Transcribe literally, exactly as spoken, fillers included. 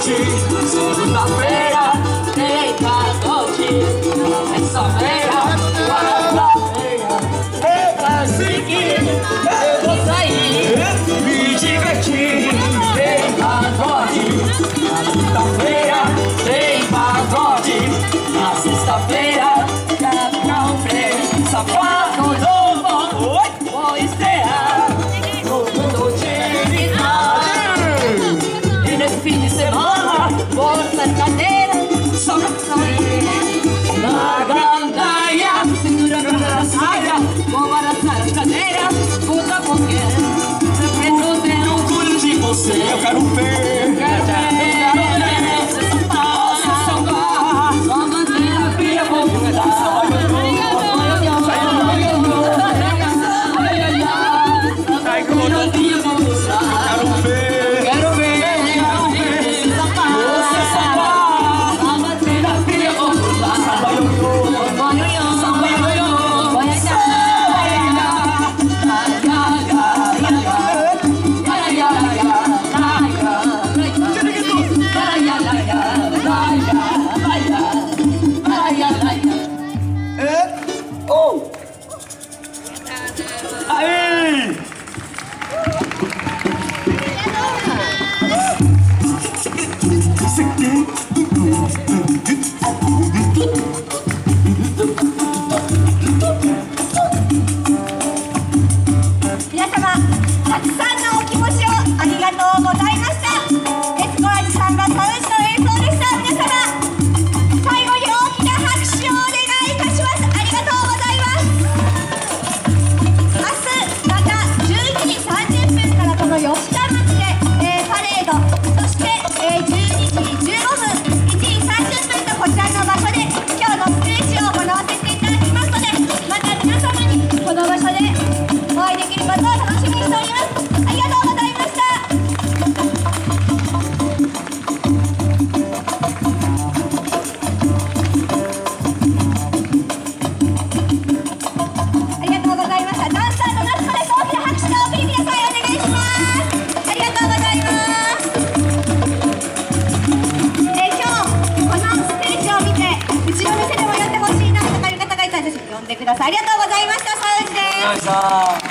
noite, segunda-feira, deita a noite, terça-feira, quarta-feira, deita seguir, eu vou sair, me divertir, deita a noite, na quinta-feira, tem pagode, na sexta-feira, já comprei sapato novo, vou estrear no mundo de e nesse fim de semana, vou nessa cadeira, só pra sair na gandaia, segurando na saia, vou balançar as cadeiras, vou dar qualquer. Eu tenho orgulho de você, eu quero ver, eu quero ver, eu quero ver você sambar, você sambar, só manter a pia, vou cuidar. 皆様、たくさんのお気持ちをありがとうございました。エスコアジさんがサウジの演奏でした。皆様、最後に大きな拍手をお願いいたします。ありがとうございます。明日またじゅういちじさんじゅっぷんからこの吉田町で、えー、パレード、そして、えー、じゅうにじじゅうごふん、いちじさんじゅっぷんとこちらの場所で今日のステージを行わせていただきますので、また皆様にこの場所でお会いできることを楽しみにしております。ありがとうございました。ありがとうございました。ダンサーの夏子です。大きな拍手でお送りください。お願いします。ありがとうございます。えー、今日このステージを見てうちの店でもやってほしいなとかいう方がいたらぜひ呼んでください。ありがとうございました。サウジです。